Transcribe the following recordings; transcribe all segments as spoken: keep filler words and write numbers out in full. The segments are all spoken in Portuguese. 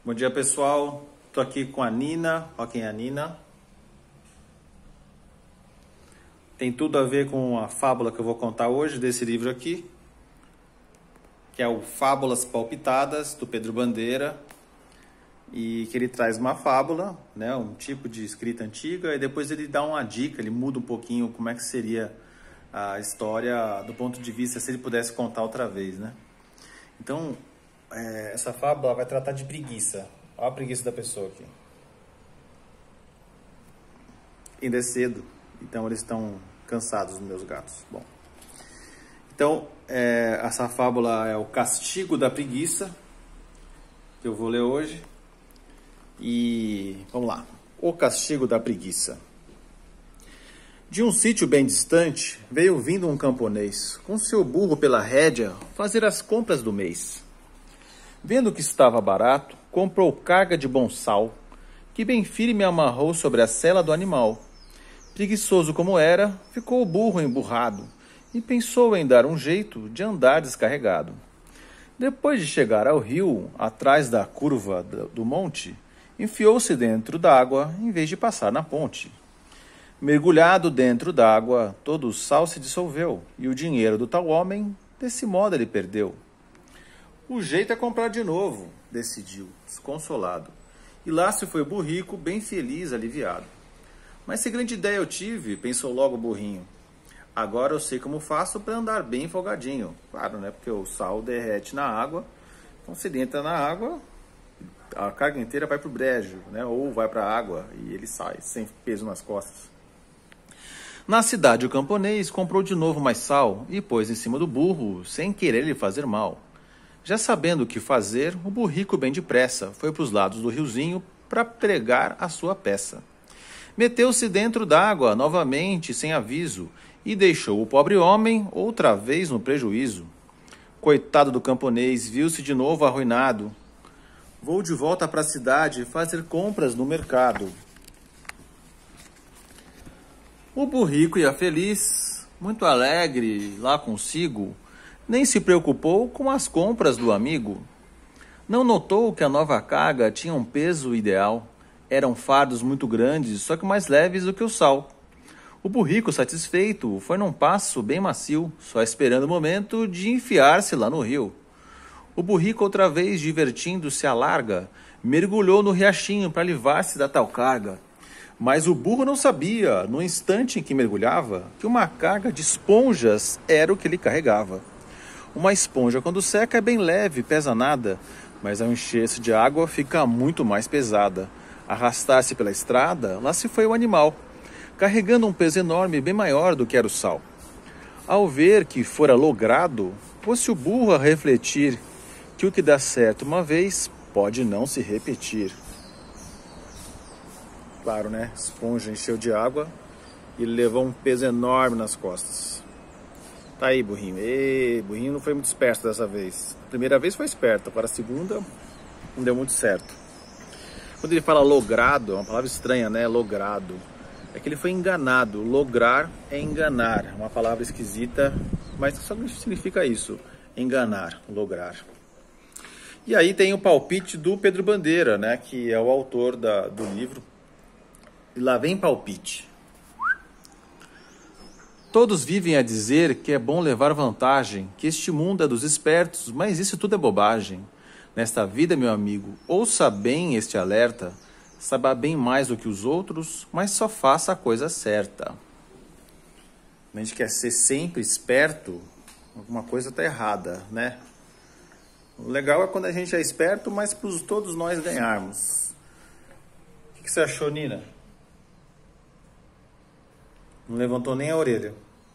Bom dia, pessoal. Tô aqui com a Nina. Olha quem é a Nina. Tem tudo a ver com a fábula que eu vou contar hoje desse livro aqui, que é o Fábulas Palpitadas, do Pedro Bandeira, e que ele traz uma fábula, né, um tipo de escrita antiga, e depois ele dá uma dica, ele muda um pouquinho como é que seria a história do ponto de vista se ele pudesse contar outra vez, né? Então, é, essa fábula vai tratar de preguiça. Olha a preguiça da pessoa aqui. Ainda é cedo, então eles estão cansados, os meus gatos. Bom, então, é, essa fábula é o Castigo da Preguiça, que eu vou ler hoje. E vamos lá. O Castigo da Preguiça. De um sítio bem distante, veio vindo um camponês, com seu burro pela rédea, fazer as compras do mês. Vendo que estava barato, comprou carga de bom sal, que bem firme amarrou sobre a sela do animal. Preguiçoso como era, ficou o burro emburrado, e pensou em dar um jeito de andar descarregado. Depois de chegar ao rio, atrás da curva do monte, enfiou-se dentro d'água, em vez de passar na ponte. Mergulhado dentro d'água, todo o sal se dissolveu, e o dinheiro do tal homem, desse modo ele perdeu. O jeito é comprar de novo, decidiu, desconsolado. E lá se foi o burrico, bem feliz, aliviado. Mas se grande ideia eu tive, pensou logo o burrinho. Agora eu sei como faço para andar bem folgadinho. Claro, né? Porque o sal derrete na água, então se ele entra na água, a carga inteira vai para o brejo, né? Ou vai para a água e ele sai, sem peso nas costas. Na cidade, o camponês comprou de novo mais sal e pôs em cima do burro, sem querer lhe fazer mal. Já sabendo o que fazer, o burrico bem depressa foi para os lados do riozinho para pregar a sua peça. Meteu-se dentro d'água novamente, sem aviso, e deixou o pobre homem outra vez no prejuízo. Coitado do camponês, viu-se de novo arruinado. Vou de volta para a cidade fazer compras no mercado. O burrico ia feliz, muito alegre lá consigo, nem se preocupou com as compras do amigo. Não notou que a nova carga tinha um peso ideal. Eram fardos muito grandes, só que mais leves do que o sal. O burrico, satisfeito, foi num passo bem macio, só esperando o momento de enfiar-se lá no rio. O burrico, outra vez divertindo-se à larga, mergulhou no riachinho para livrar-se da tal carga. Mas o burro não sabia, no instante em que mergulhava, que uma carga de esponjas era o que ele carregava. Uma esponja, quando seca, é bem leve, pesa nada, mas ao encher-se de água fica muito mais pesada. Arrastar-se pela estrada, lá se foi o animal, carregando um peso enorme, bem maior do que era o sal. Ao ver que fora logrado, pôs-se o burro a refletir que o que dá certo uma vez pode não se repetir. Claro, né? A esponja encheu de água e ele levou um peso enorme nas costas. Tá aí, burrinho. Ê, burrinho não foi muito esperto dessa vez. A primeira vez foi esperto, para a segunda não deu muito certo. Quando ele fala logrado, é uma palavra estranha, né? Logrado. É que ele foi enganado. Lograr é enganar. É uma palavra esquisita, mas só significa isso. Enganar, lograr. E aí tem o palpite do Pedro Bandeira, né? Que é o autor da, do livro. E lá vem palpite. Todos vivem a dizer que é bom levar vantagem, que este mundo é dos espertos, mas isso tudo é bobagem. Nesta vida, meu amigo, ouça bem este alerta, saiba bem mais do que os outros, mas só faça a coisa certa. A gente quer ser sempre esperto, alguma coisa está errada, né? O legal é quando a gente é esperto, mas para todos nós ganharmos. O que você achou, Nina? Não levantou nem a orelha.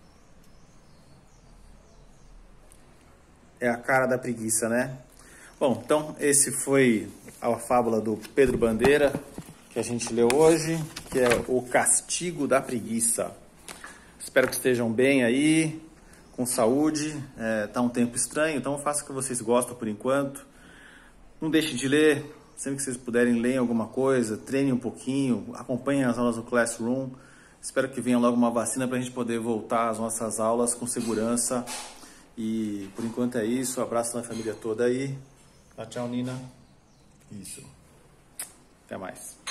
É a cara da preguiça, né? Bom, então esse foi a fábula do Pedro Bandeira que a gente leu hoje, que é o Castigo da Preguiça. Espero que estejam bem aí, com saúde. É, tá um tempo estranho, então faça o que vocês gostam por enquanto. Não deixe de ler, sempre que vocês puderem, leiam alguma coisa, treinem um pouquinho, acompanhem as aulas do Classroom. Espero que venha logo uma vacina para a gente poder voltar às nossas aulas com segurança. E por enquanto é isso. Um abraço na família toda aí. Tchau, tchau, Nina. Isso. Até mais.